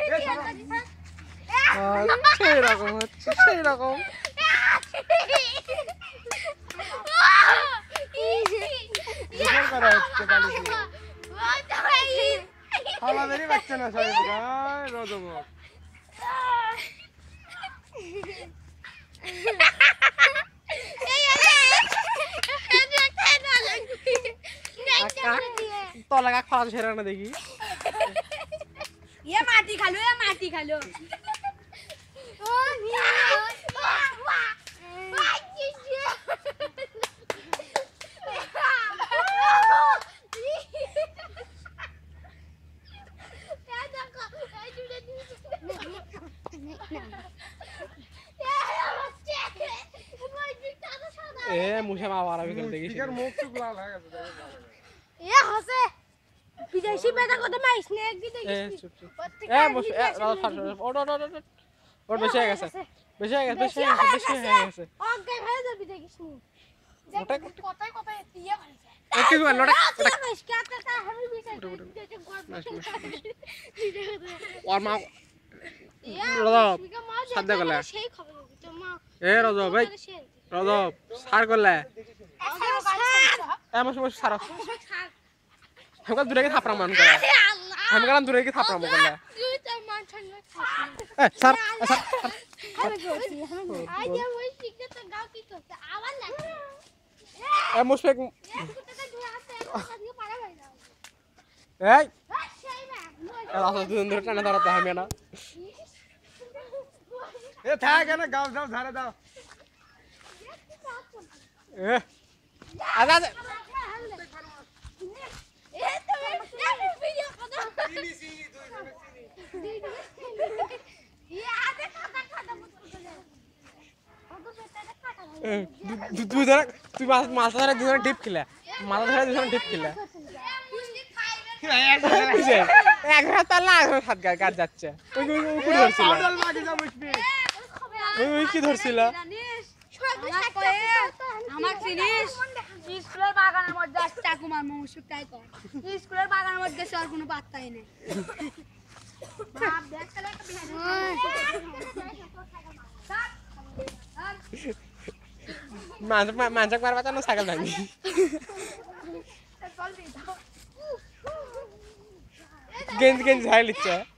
সেই রকম হচ্ছে সেই রকম আমাদেরই বাচ্চা না সবাই রজব তলা কাক খাওয়া সেরা না দেখি মাটি খালো মাটি খালো এ মুছে মা মারা ভিতর দেখি শিকার মুখ টুক লাল হয়ে গেছে এ হাসে বিদেশি বেটা কত মাই স্নেক দি দেখি এ চুপ চুপ এ মুছে এ রাত ফাট ওট ওট ওট ওট বেশি হয়ে গেছে বেশি হয়ে গেছে বেশি হয়ে গেছে অজ্ঞান হয়ে যাবি দেখিস নি ওটা কথাই কথাই ইয়া করেছে কি বল ওটা মাসকাটা আমি বিচার ওর মা রজব সাধ্য করলে সেই খবর তো মা এ রজব ভাই রজব সার করলে এমন সময় সার हमका दूर के थापरा मान कर हमका दूर के थापरा मान कर ए सर सर आज ये वही सीखते तो गांव की करते आवाज लगे ए मुझे ए रास्ता दूर टाना धरता है मेरा ए था क्या ना गांव जाओ धारे जाओ ए आजा তুই ধর তুই মাছ ধরে দুজনে টিপ খেলা মাছ ধরে দুজনে টিপ খেলা এক হাত তালা এক হাত গাছ যাচ্ছে ওই কুড়ি ধরছিল ওই কি ধরছিল আমার জিনিস স্কুলের বাগানের মধ্যে চাকু মার মৌসুক তাই কর স্কুলের বাগানের মধ্যে আর কোনো পাত্তাই নেই বাপ দেখ তাহলে একটা বিহার মানজাক মারবা না ছাগল ভাঙি গেঞ্জি গেঞ্জি ঝাড় লিচ্ছে